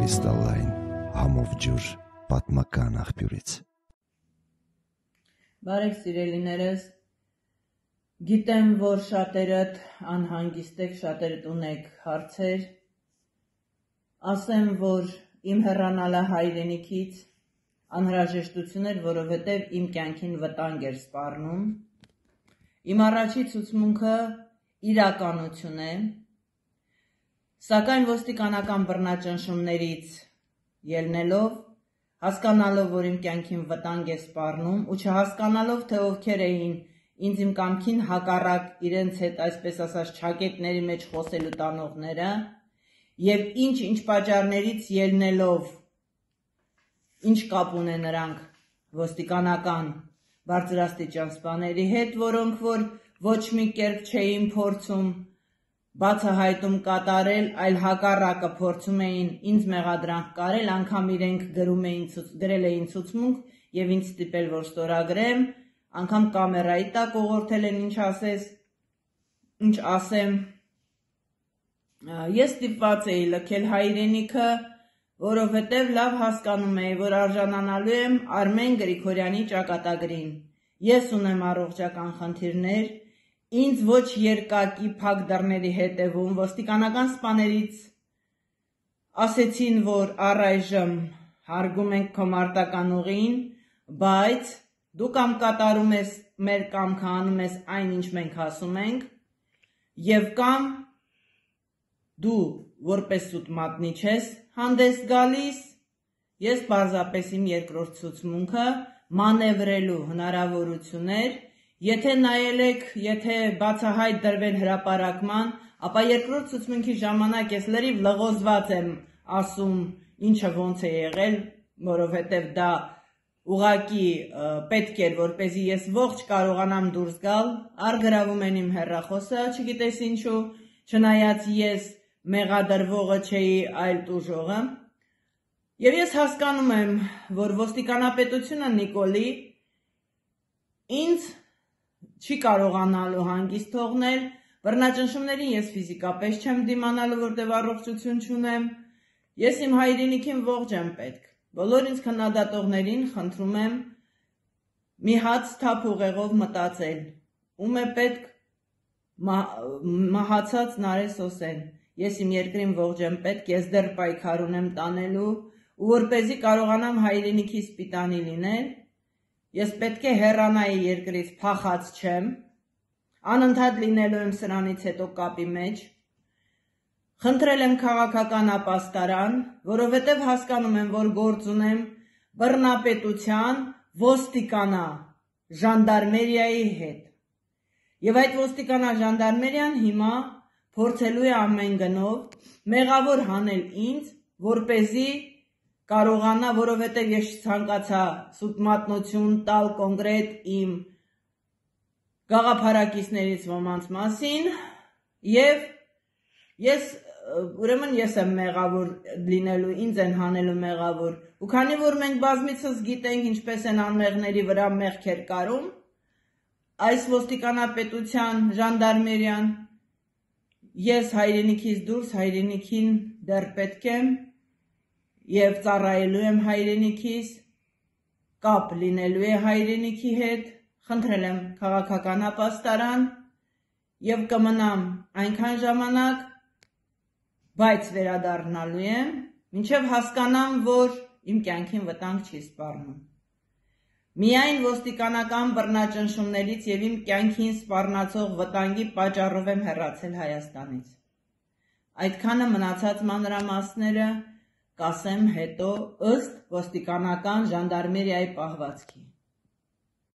Կրիստալային համով ջուր պատմական աղբյուրից։ Բարև սիրելիներս, գիտեմ, որ շատերդ անհանգիստ եք, շատերդ ունեք հարցեր, ասեմ, որ իմ հեռանալը հայրենիքից անհրաժեշտություն էր, որովհետև իմ կյանքին վտանգ էր սպառնում, իմ առաջի ցուցմունքը իրականություն է, սակայն ոստիկանական բռնաճնշումներից ելնելով, հասկանալով, որ իմ կյանքին վտանգ է սպառնում ու չհասկանալով, թե ովքեր էին ինձ իմ կամքին հակառակ իրենց հետ, այսպես ասած, չակետների մեջ խոսելու տանողները և ինչ պատճառներից ելնելով, ինչ կապ ունեն նրանք ոստիկանական բարձրաստիճան սպաների հետ, որոնք որ ոչ մի կերպ չէին փորձում բացահայտում կատարել, այլ հակառակը փորձում էին ինձ մեղադրանք կարել, անգամ իրենք գրել էին ցուցմունք և ինձ ստիպել, որ ստորագրեմ, անգամ կամերայի տակ ուղղորդել են ինչ ասեմ, ես ստիպված էի լքել հայրենիքը, որովհետև լավ հասկանում էի, որ արժանանալու եմ Արմեն Գրիգորյանի ճակատագրին, ես ունեմ առողջական խնդիրներ, ինձ ոչ երկակի փակ դռների հետևում, ոստիկանական սպաներից ասեցին, որ առայժմ հարգում ենք քո մարտական ուղին, բայց դու կամ կատարում ես մեր կամքը, անում ես այն, ինչ մենք ասում ենք, և կամ դու որպես սուտ մատնիչ ես հանդես գալիս, ես պարզապես իմ երկրորդ ցուցմունքը մանևրելու հնարավորություններ, եթե նայել եք, եթե բացահայտ դրվեն հրապարակման, ապա երկրորդ ցուցմունքի ժամանակ ես լրիվ լղոզված եմ ասում, ինչը ոնց է եղել, որովհետև դա ուղղակի պետք էր, որպեսզի ես ողջ կարողանամ դուրս գալ, առգրավում են իմ հեռախոսը, չգիտես ինչու, չնայած ես մեղադրվողը չէի, այլ տուժողը, և ես հասկանում եմ, որ ոստիկանապետությունը Նիկոլի ինձ չի կարողանալու հանգիստ թողնել, բռնաճնշումներին ես ֆիզիկապես չեմ դիմանալու, որտև առողջություն չունեմ, ես իմ հայրենիքին ողջ եմ պետք, բոլոր ինձ քննադատողներին խնդրում եմ մի հատ թափ ուղեղով մտածել, ում է պետք մահացած Նարէ Սոսեն, ես իմ երկրին ողջ եմ պետք, ես դեռ պայքար ունեմ տանելու, ու որպեսզի կարողանամ հայրենիքի սպիտանի լինել, ես պետք է հեռանայի երկրից, փախած չեմ, անընդհատ լինելու եմ սրանից հետո կապի մեջ, խնդրել եմ քաղաքական ապաստարան, որովհետև հասկանում եմ, որ գործ ունեմ բռնապետության, ոստիկանա, ժանդարմերիայի հետ, և այդ ոստիկանա ժանդարմերիան հիմա փորձելու է ամեն գնով մեղավոր հանել ինձ, որպեսզի կարողանա, որովհետև ես ցանկացա սուտ մատնություն տալ կոնկրետ իմ գաղափարակիցներից ոմանց մասին և ուրեմն ես եմ մեղավոր լինելու, ինձ են հանելու մեղավոր ու քանի որ մենք բազմիցս գիտենք ինչպես են անմեղների վրա մեղքեր կարում, այս ոստիկանապետության ժանդարմերիան ես հայրենիքից դուրս հայրենիքին դեռ պետք եմ և ծառայելու եմ հայրենիքիս, կապ լինելու է հայրենիքի հետ, խնդրել եմ քաղաքական ապաստարան և կմնամ այնքան ժամանակ, բայց վերադառնալու եմ, մինչև հասկանամ, որ իմ կյանքին վտանգ չի սպառնում։ Միայն ոստիկանական բռնաճնշումներից և իմ կյանքին սպառնացող վտանգի պատճառով եմ հեռացել Հայաստանից։ Այդքանը մնացած մանրամասները կասեմ հետո ըստ ոստիկանական ժանդարմերիայի պահվածքի։